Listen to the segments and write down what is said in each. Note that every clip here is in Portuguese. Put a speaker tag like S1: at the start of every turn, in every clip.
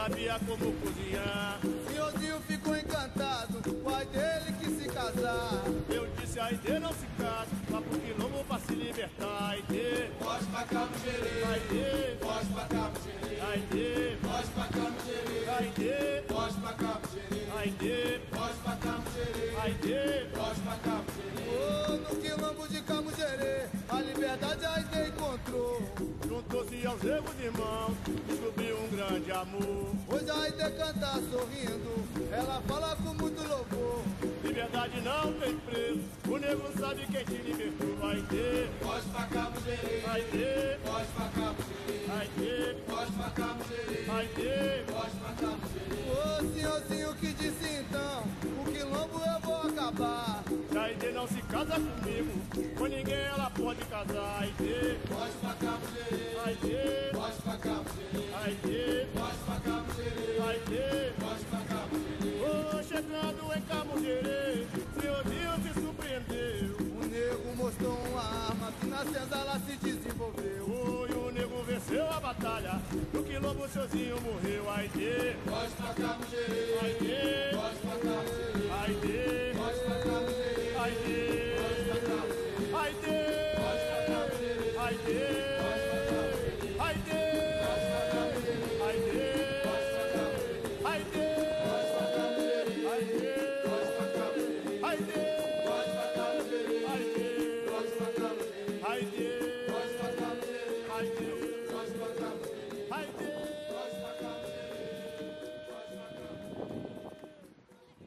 S1: sabia como cozinhar.
S2: Senhorzinho ficou encantado, o Aidê ele quis se casar.
S1: Eu disse, Aidê não se casa, vá pro quilombo pra se libertar. Aidê,
S2: voz pra Cabo Gerê.
S1: Aidê,
S2: voz pra Cabo Gerê.
S1: Aidê,
S2: voz pra Cabo Gerê.
S1: Aidê,
S2: voz pra Cabo Gerê.
S1: Aidê,
S2: voz pra Cabo Gerê.
S1: Aidê,
S2: voz pra Cabo Gerê. Oh, no quilombo de Cabo Gerê, a liberdade Aidê encontrou.
S1: Juntou-se aos negros irmãos, descobriu um grande amor.
S2: Hoje a Aidê canta sorrindo, ela fala com muito louvor.
S1: Liberdade não tem preço, o negro sabe quem te libertou. Aidê,
S2: voz pra Cabo Gerê.
S1: Aidê,
S2: voz pra Cabo Gerê.
S1: Aidê,
S2: voz pra Cabo Gerê.
S1: Aidê,
S2: voz pra Cabo Gerê. Ô senhorzinho que disse então, o quilombo eu vou acabar.
S1: Se Aidê não se casa comigo, com ninguém ela pode casar. Aidê,
S2: voz pra Cabo Gerê.
S1: Aidê,
S2: voz pra Cabo Gerê.
S1: Aidê,
S2: voz pra Cabo Gerê.
S1: Aidê,
S2: voz pra Cabo Gerê.
S1: oh, chegando em Cabo Gerê, senhorzinho se surpreendeu.
S2: O nego mostrou uma arma que na senzala se desenvolveu.
S1: Oh, e o nego venceu a batalha, no quilombo sozinho morreu. Aidê,
S2: voz pra Cabo Gerê.
S1: Aidê,
S2: voz pra Cabo Gerê.
S1: Aidê,
S2: voz pra Cabo Gerê.
S1: Aidê,
S2: voz pra Cabo Gerê.
S1: Aidê,
S2: voz pra Cabo Gerê.
S1: Aidê,
S2: voz pra Cabo Gerê.
S1: Aidê,
S2: voz pra Cabo Gerê.
S1: Aidê,
S2: voz pra Cabo Gerê.
S1: Aidê,
S2: voz pra Cabo Gerê.
S1: Aidê,
S2: voz pra Cabo Gerê.
S1: Aidê,
S2: voz pra Cabo Gerê.
S1: Aidê,
S2: voz pra Cabo Gerê.
S1: Aidê,
S2: voz pra Cabo Gerê.
S1: Aidê,
S2: voz pra Cabo Gerê.
S1: Aidê.
S2: voz pra Cabo Gerê. voz pra Cabo Gerê.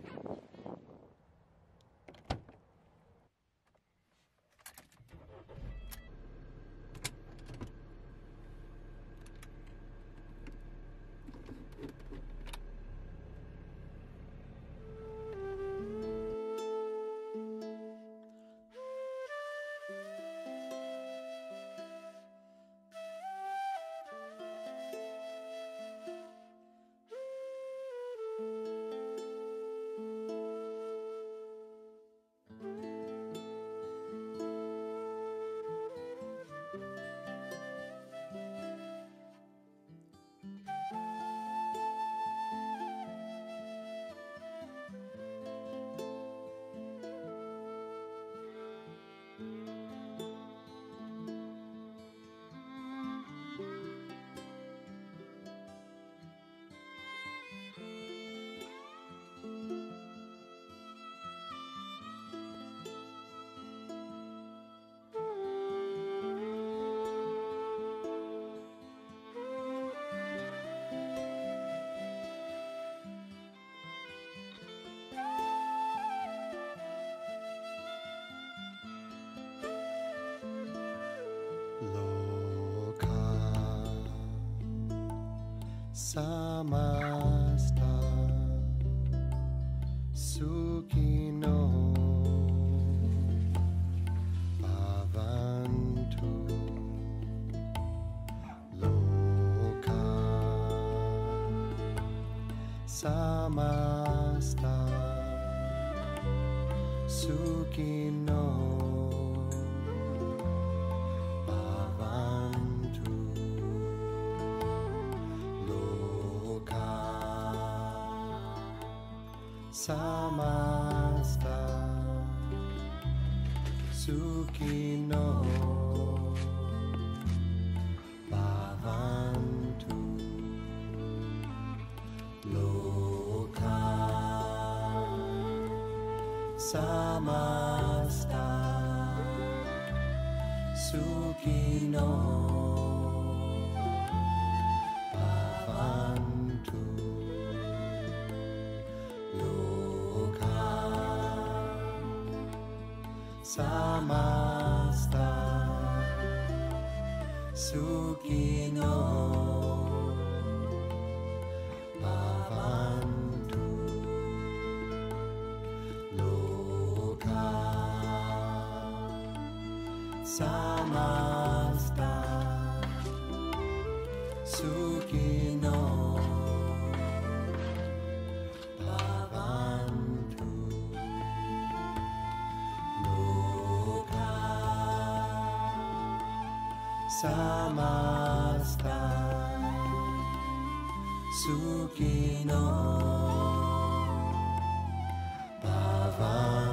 S3: Samastah Sukhino Bhavantu Lokah Samastah Sukhino Bhavantu Samastah Sukhino Bhavantu Lokah Samastah Sukhino Bhavantu Samastah Sukhino Bhavantu Lokah Samastah Sukhino Bhavantu Samastah Sukhino, Bhavantu.